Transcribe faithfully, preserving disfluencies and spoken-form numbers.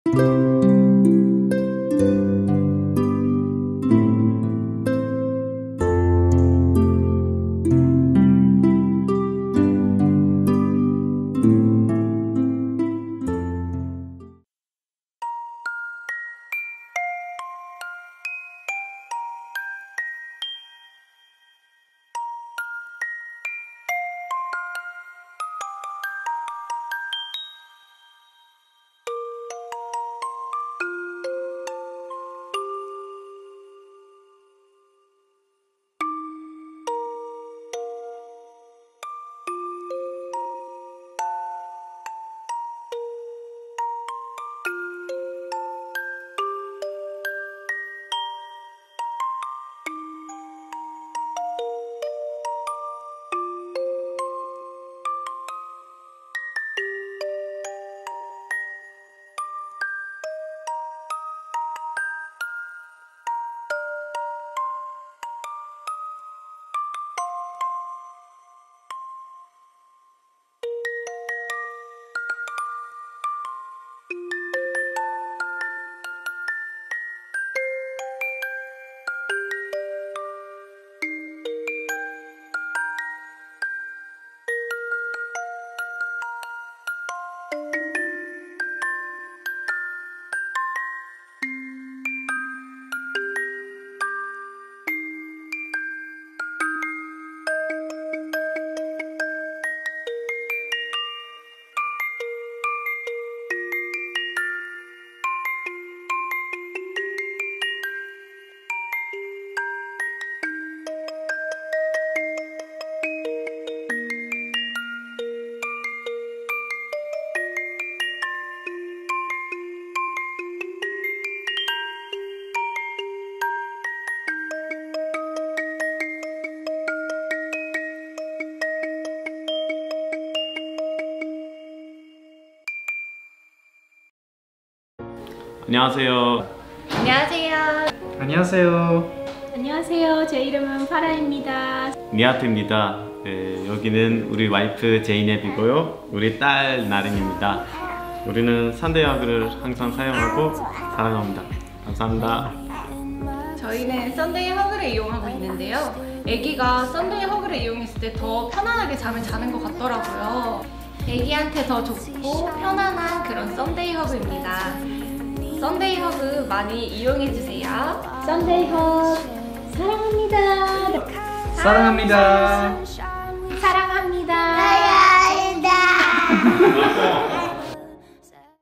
안녕하세요. 안녕하세요. 안녕하세요. 안녕하세요. 제 이름은 파라입니다. 니아트입니다. 네, 여기는 우리 와이프 제이넵이고요. 우리 딸 나린입니다. 우리는 썬데이 허그를 항상 사용하고 사랑합니다. 감사합니다. 저희는 썬데이 허그를 이용하고 있는데요. 아기가 썬데이 허그를 이용했을 때 더 편안하게 잠을 자는 것 같더라고요. 아기한테 더 좋고 편안한 그런 썬데이 허그입니다. 썬데이 허그 많이 이용해주세요. 썬데이 허그 사랑합니다. 사랑합니다. 사랑합니다. 사랑합니다.